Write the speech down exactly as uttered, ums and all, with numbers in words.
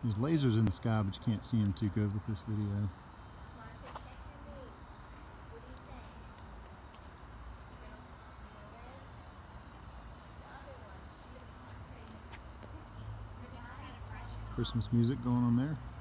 There's lasers in the sky, but you can't see them too good with this video. Christmas music going on there.